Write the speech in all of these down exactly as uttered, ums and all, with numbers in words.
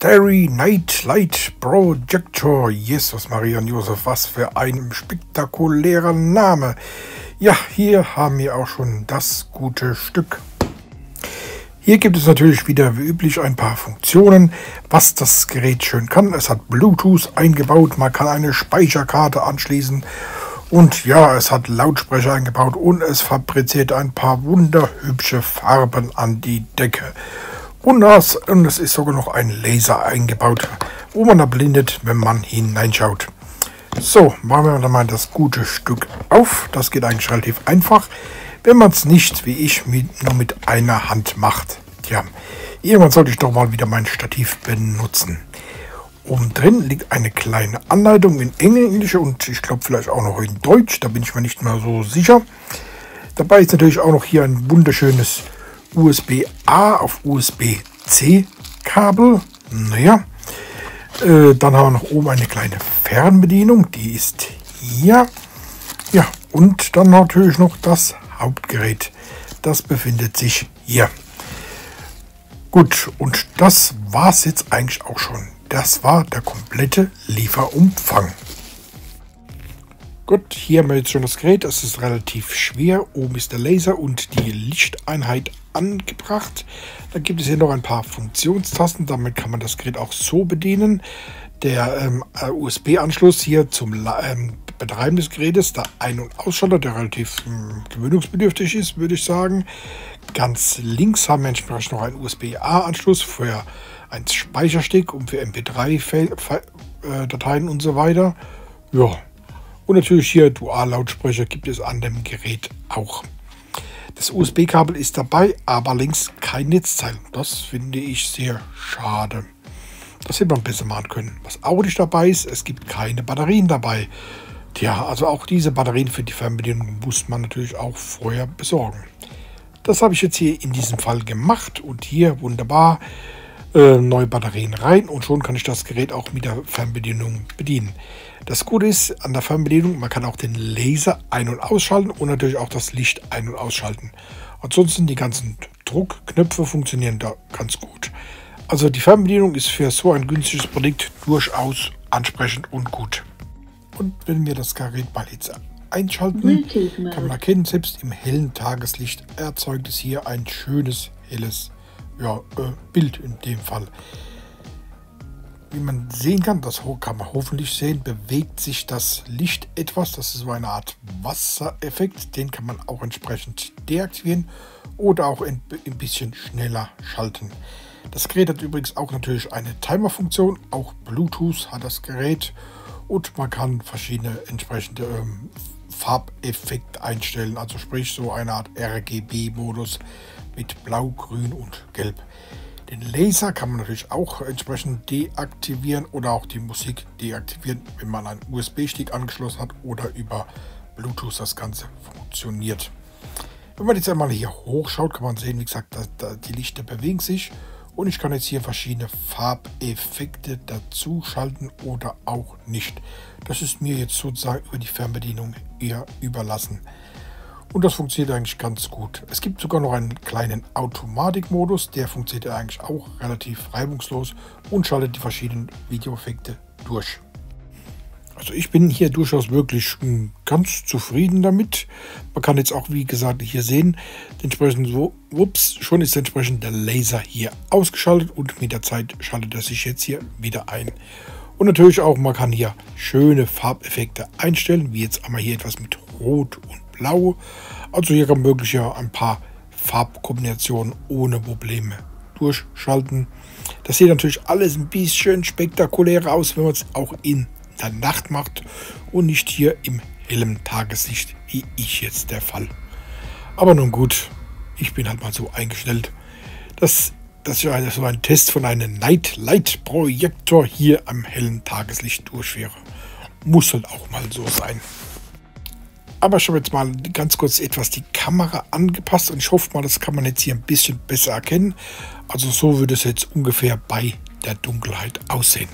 Starry Night Light Projector. Jesus Maria und Josef, was für ein spektakulärer Name. Ja, hier haben wir auch schon das gute Stück. Hier gibt es natürlich wieder wie üblich ein paar Funktionen, was das Gerät schön kann. Es hat Bluetooth eingebaut, man kann eine Speicherkarte anschließen und ja, es hat Lautsprecher eingebaut und es fabriziert ein paar wunderhübsche Farben an die Decke. Und, das, und es ist sogar noch ein Laser eingebaut, wo man erblindet, wenn man hineinschaut. So, machen wir dann mal das gute Stück auf. Das geht eigentlich relativ einfach, wenn man es nicht, wie ich, mit, nur mit einer Hand macht. Tja, irgendwann sollte ich doch mal wieder mein Stativ benutzen. Oben drin liegt eine kleine Anleitung in Englisch und ich glaube vielleicht auch noch in Deutsch. Da bin ich mir nicht mehr so sicher. Dabei ist natürlich auch noch hier ein wunderschönes U S B A auf U S B C Kabel. Naja, äh, dann haben wir noch oben eine kleine Fernbedienung. Die ist hier. Ja, und dann natürlich noch das Hauptgerät. Das befindet sich hier. Gut, und das war es jetzt eigentlich auch schon. Das war der komplette Lieferumfang. Gut, hier haben wir jetzt schon das Gerät. Es ist relativ schwer. Oben ist der Laser und die Lichteinheit angebracht. Dann gibt es hier noch ein paar Funktionstasten. Damit kann man das Gerät auch so bedienen. Der ähm, U S B-Anschluss hier zum ähm, Betreiben des Gerätes, der Ein- und Ausschalter, der relativ ähm, gewöhnungsbedürftig ist, würde ich sagen. Ganz links haben wir entsprechend noch einen U S B A-Anschluss für einen Speicherstick und für M P drei Dateien und so weiter. Ja. Und natürlich hier Dual-Lautsprecher gibt es an dem Gerät auch. Das U S B-Kabel ist dabei, aber links kein Netzteil. Das finde ich sehr schade. Das hätte man besser machen können. Was auch nicht dabei ist, es gibt keine Batterien dabei. Tja, also auch diese Batterien für die Fernbedienung muss man natürlich auch vorher besorgen. Das habe ich jetzt hier in diesem Fall gemacht und hier wunderbar äh, neue Batterien rein und schon kann ich das Gerät auch mit der Fernbedienung bedienen. Das Gute ist an der Fernbedienung, man kann auch den Laser ein- und ausschalten und natürlich auch das Licht ein- und ausschalten. Ansonsten die ganzen Druckknöpfe funktionieren da ganz gut. Also die Fernbedienung ist für so ein günstiges Produkt durchaus ansprechend und gut. Und wenn wir das Gerät mal jetzt einschalten, kann man erkennen, selbst im hellen Tageslicht erzeugt es hier ein schönes, helles ja, äh, Bild in dem Fall. Wie man sehen kann, das kann man hoffentlich sehen, bewegt sich das Licht etwas. Das ist so eine Art Wassereffekt. Den kann man auch entsprechend deaktivieren oder auch ein bisschen schneller schalten. Das Gerät hat übrigens auch natürlich eine Timer-Funktion. Auch Bluetooth hat das Gerät. Und man kann verschiedene entsprechende ähm, Farbeffekte einstellen. Also sprich so eine Art R G B-Modus mit Blau, Grün und Gelb. Den Laser kann man natürlich auch entsprechend deaktivieren oder auch die Musik deaktivieren, wenn man einen U S B-Stick angeschlossen hat oder über Bluetooth das Ganze funktioniert. Wenn man jetzt einmal hier hochschaut, kann man sehen, wie gesagt, dass, dass die Lichter bewegen sich und ich kann jetzt hier verschiedene Farbeffekte dazu schalten oder auch nicht. Das ist mir jetzt sozusagen über die Fernbedienung eher überlassen. Und das funktioniert eigentlich ganz gut. Es gibt sogar noch einen kleinen Automatikmodus, der funktioniert eigentlich auch relativ reibungslos und schaltet die verschiedenen Videoeffekte durch. Also ich bin hier durchaus wirklich ganz zufrieden damit. Man kann jetzt auch, wie gesagt, hier sehen, entsprechend so, ups, schon ist entsprechend der Laser hier ausgeschaltet und mit der Zeit schaltet er sich jetzt hier wieder ein. Und natürlich auch, man kann hier schöne Farbeffekte einstellen, wie jetzt einmal hier etwas mit Rot und Blau. Also hier kann man wirklich ja ein paar Farbkombinationen ohne Probleme durchschalten. Das sieht natürlich alles ein bisschen spektakulärer aus, wenn man es auch in der Nacht macht und nicht hier im hellen Tageslicht, wie ich jetzt der Fall. Aber nun gut, ich bin halt mal so eingestellt, dass, dass ich so einen Test von einem Night Light Projektor hier am hellen Tageslicht durchführe. Muss halt auch mal so sein. Aber ich habe jetzt mal ganz kurz etwas die Kamera angepasst und ich hoffe mal, das kann man jetzt hier ein bisschen besser erkennen. Also so würde es jetzt ungefähr bei der Dunkelheit aussehen.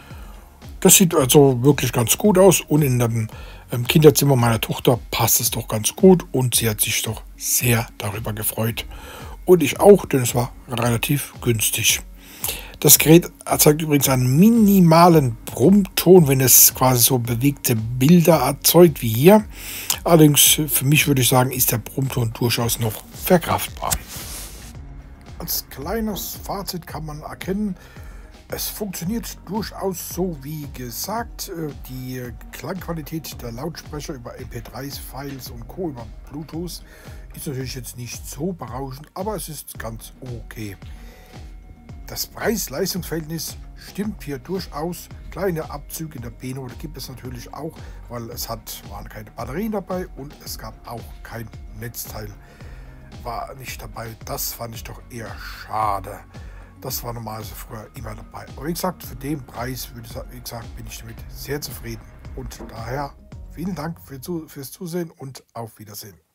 Das sieht also wirklich ganz gut aus und in dem Kinderzimmer meiner Tochter passt es doch ganz gut und sie hat sich doch sehr darüber gefreut. Und ich auch, denn es war relativ günstig. Das Gerät erzeugt übrigens einen minimalen Brummton, wenn es quasi so bewegte Bilder erzeugt wie hier. Allerdings für mich würde ich sagen, ist der Brummton durchaus noch verkraftbar. Als kleines Fazit kann man erkennen, es funktioniert durchaus so wie gesagt. Die Klangqualität der Lautsprecher über M P drei Files und Co. über Bluetooth ist natürlich jetzt nicht so berauschend, aber es ist ganz okay. Das Preis-Leistungs-Verhältnis stimmt hier durchaus. Kleine Abzüge in der B-Note gibt es natürlich auch, weil es hat, waren keine Batterien dabei und es gab auch kein Netzteil. War nicht dabei. Das fand ich doch eher schade. Das war normalerweise früher immer dabei. Aber wie gesagt, für den Preis würde ich, wie gesagt, bin ich damit sehr zufrieden. Und daher vielen Dank für, fürs Zusehen und auf Wiedersehen.